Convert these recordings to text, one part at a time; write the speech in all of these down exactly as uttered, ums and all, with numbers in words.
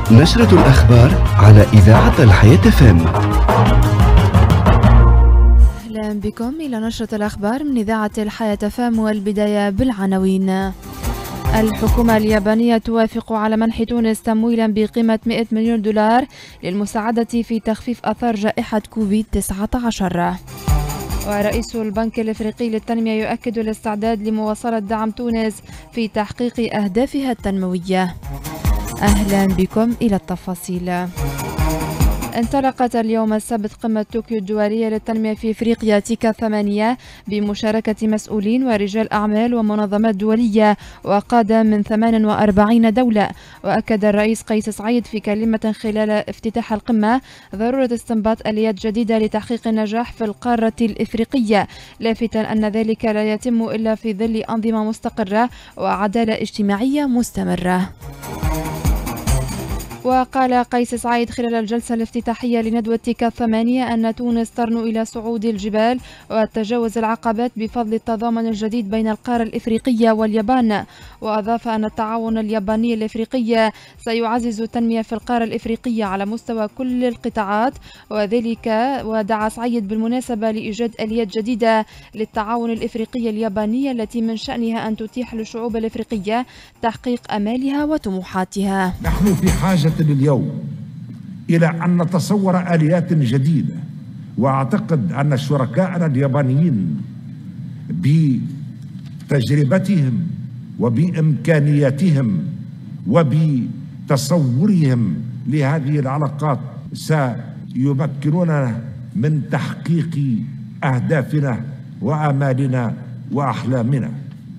نشرة الأخبار على إذاعة الحياة فام. أهلا بكم إلى نشرة الأخبار من إذاعة الحياة فام، والبداية بالعناوين. الحكومة اليابانية توافق على منح تونس تمويلا بقيمة مئة مليون دولار للمساعدة في تخفيف آثار جائحة كوفيد تسعة عشر. ورئيس البنك الإفريقي للتنمية يؤكد الاستعداد لمواصلة دعم تونس في تحقيق أهدافها التنموية. أهلا بكم إلى التفاصيل. انطلقت اليوم السبت قمة طوكيو الدولية للتنمية في إفريقيا تيكا ثمانية بمشاركة مسؤولين ورجال أعمال ومنظمات دولية وقادة من ثمان وأربعين دولة. وأكد الرئيس قيس سعيد في كلمة خلال افتتاح القمة ضرورة استنباط آليات جديدة لتحقيق النجاح في القارة الإفريقية، لافتا أن ذلك لا يتم إلا في ظل أنظمة مستقرة وعدالة اجتماعية مستمرة. وقال قيس سعيد خلال الجلسة الافتتاحية لندوة تيكا ثمانية أن تونس ترنو إلى صعود الجبال وتجاوز العقبات بفضل التضامن الجديد بين القارة الإفريقية واليابان. وأضاف أن التعاون الياباني الإفريقي سيعزز التنمية في القارة الإفريقية على مستوى كل القطاعات، وذلك ودعا سعيد بالمناسبة لإيجاد آليات جديدة للتعاون الإفريقي الياباني التي من شأنها أن تتيح للشعوب الإفريقية تحقيق آمالها وطموحاتها. نحن في حاجة اليوم إلى أن نتصور آليات جديدة، وأعتقد أن شركائنا اليابانيين بتجربتهم وبإمكانياتهم وبتصورهم لهذه العلاقات سيمكنوننا من تحقيق أهدافنا وآمالنا وأحلامنا.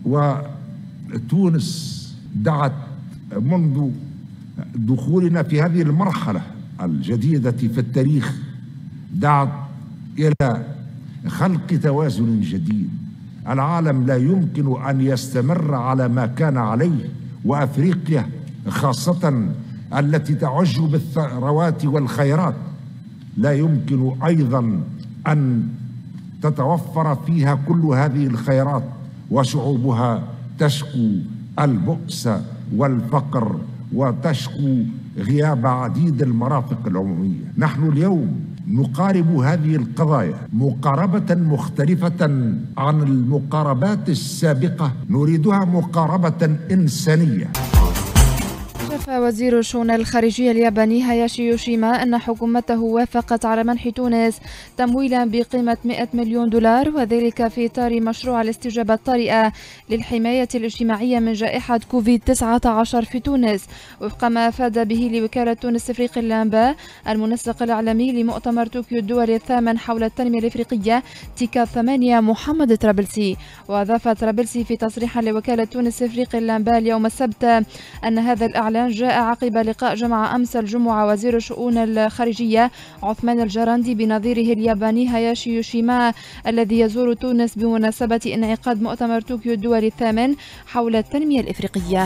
وتونس دعت منذ دخولنا في هذه المرحلة الجديدة في التاريخ دعت إلى خلق توازن جديد. العالم لا يمكن أن يستمر على ما كان عليه، وأفريقيا خاصة التي تعج بالثروات والخيرات لا يمكن أيضا أن تتوفر فيها كل هذه الخيرات وشعوبها تشكو البؤس والفقر وتشكو غياب عديد المرافق العمومية. نحن اليوم نقارب هذه القضايا مقاربة مختلفة عن المقاربات السابقة، نريدها مقاربة إنسانية. كشف وزير الشؤون الخارجية الياباني هاياشي يوشيما أن حكومته وافقت على منح تونس تمويلا بقيمة مئة مليون دولار، وذلك في إطار مشروع الاستجابة الطارئة للحماية الاجتماعية من جائحة كوفيد تسعة عشر في تونس، وفق ما أفاد به لوكالة تونس إفريقيا اللامبا المنسق الإعلامي لمؤتمر طوكيو الدولي الثامن حول التنمية الإفريقية تيكا ثمانية محمد طرابلسي. وأضاف طرابلسي في تصريح لوكالة تونس إفريقيا اللامبا اليوم السبت أن هذا الإعلان جاء عقب لقاء جمع أمس الجمعة وزير الشؤون الخارجية عثمان الجراندي بنظيره الياباني هاياشي يوشيما الذي يزور تونس بمناسبة انعقاد مؤتمر طوكيو الدولي الثامن حول التنمية الإفريقية.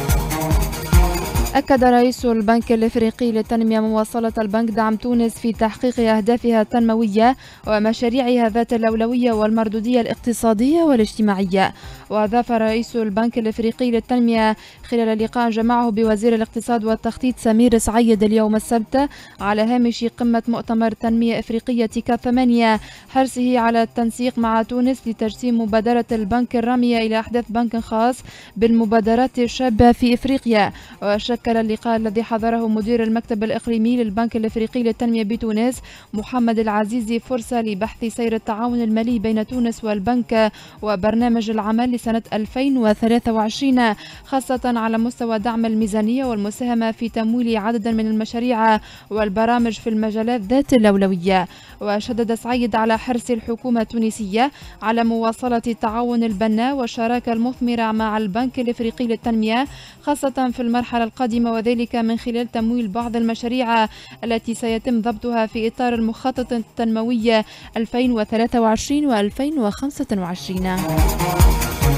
أكد رئيس البنك الإفريقي للتنمية مواصلة البنك دعم تونس في تحقيق أهدافها التنموية ومشاريعها ذات الأولوية والمردودية الاقتصادية والاجتماعية. وأضاف رئيس البنك الإفريقي للتنمية خلال لقاء جمعه بوزير الاقتصاد والتخطيط سمير سعيد اليوم السبت على هامش قمة مؤتمر تنمية إفريقية تيكا ثمانية حرصه على التنسيق مع تونس لتجسيم مبادرة البنك الرامية إلى أحداث بنك خاص بالمبادرات الشابة في إفريقيا. وشكل اللقاء الذي حضره مدير المكتب الإقليمي للبنك الإفريقي للتنمية بتونس محمد العزيزي فرصة لبحث سير التعاون المالي بين تونس والبنك وبرنامج العمل لسنة ألفين وثلاثة وعشرين، خاصة على مستوى دعم الميزانية والمساهمة في تمويل عدد من المشاريع والبرامج في المجالات ذات الأولوية. وشدد سعيد على حرص الحكومة التونسية على مواصلة التعاون البناء والشراكة المثمرة مع البنك الإفريقي للتنمية، خاصة في المرحلة القادمة، وذلك من خلال تمويل بعض المشاريع التي سيتم ضبطها في إطار المخطط التنموي ألفين وثلاثة وعشرين وألفين وخمسة وعشرين.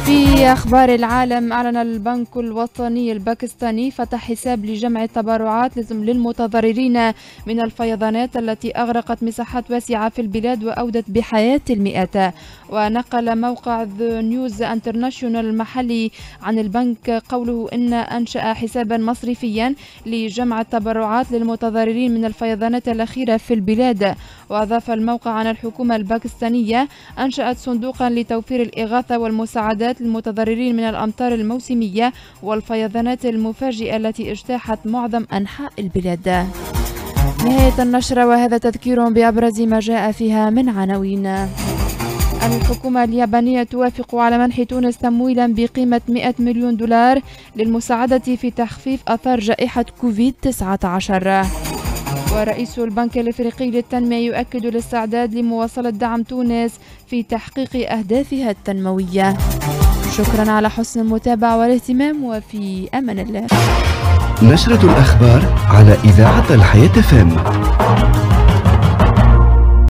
في أخبار العالم، أعلن البنك الوطني الباكستاني فتح حساب لجمع التبرعات للمتضررين من الفيضانات التي أغرقت مساحات واسعة في البلاد وأودت بحياة المئات. ونقل موقع ذا نيوز انترناشونال المحلي عن البنك قوله إن أنشأ حسابا مصرفيا لجمع التبرعات للمتضررين من الفيضانات الأخيرة في البلاد. وأضاف الموقع أن الحكومة الباكستانية أنشأت صندوقا لتوفير الإغاثة والمساعدات للمتضررين من الأمطار الموسمية والفيضانات المفاجئة التي اجتاحت معظم أنحاء البلاد. نهاية النشرة، وهذا تذكير بأبرز ما جاء فيها من عناوين. الحكومة اليابانية توافق على منح تونس تمويلا بقيمة مئة مليون دولار للمساعدة في تخفيف آثار جائحة كوفيد تسعة عشر. ورئيس البنك الإفريقي للتنمية يؤكد الاستعداد لمواصلة دعم تونس في تحقيق أهدافها التنموية. شكرا على حسن المتابعة والاهتمام، وفي أمان الله. نشرة الأخبار على إذاعة الحياة فام.